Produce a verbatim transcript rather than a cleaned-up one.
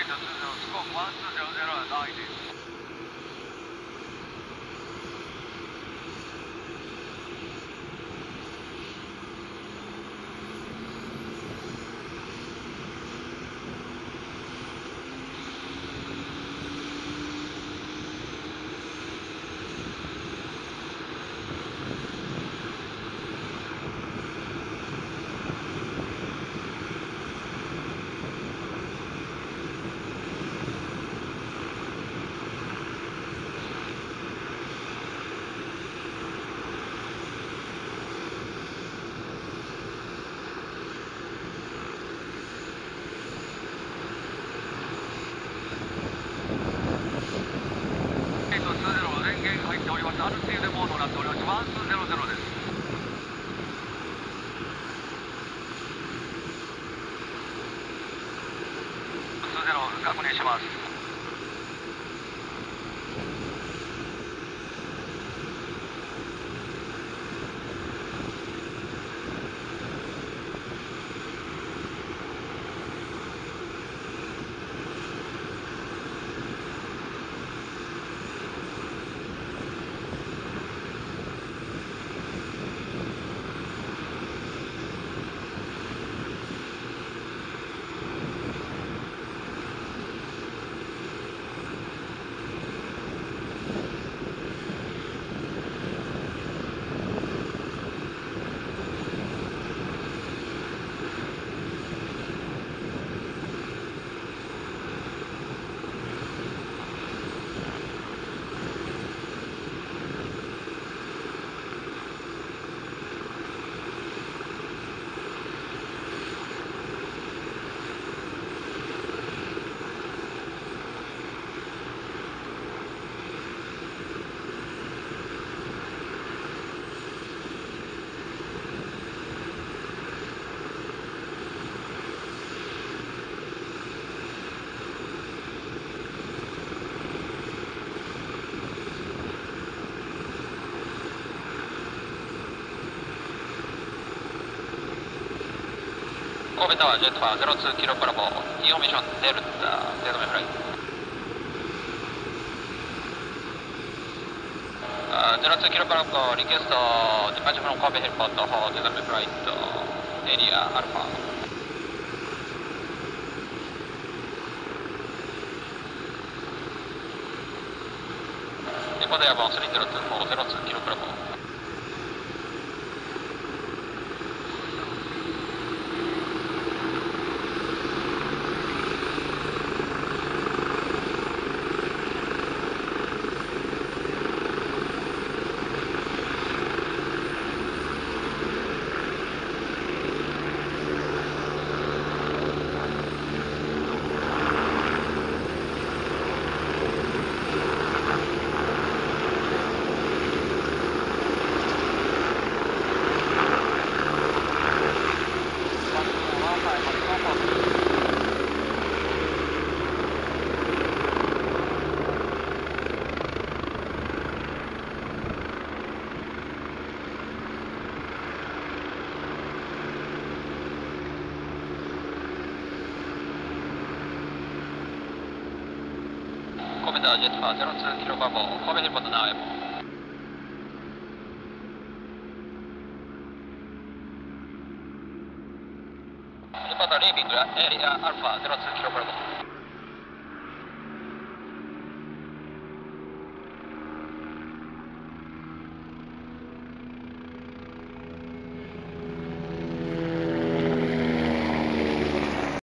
スコープワンツーゼロゼロはないです。電源入っております。アルティーデモードになっております。ワンツーゼロゼロです。ツーゼロ確認します。神戸タワージェットファーゼロツーキロブラボーインフォメーションデルタデートメフライゼロツーキロブラボーリクエストディパーチフロン神戸ヘルポートホーデートメフライトエリアアルファエコデアボンスリーゼロツーフォーゼロツーキロブラボー神戸タワージェットファーゼロツーキロバボー神戸ヘルポートナウエモヘルポートリービングエリアアルファゼロツーキロブラボー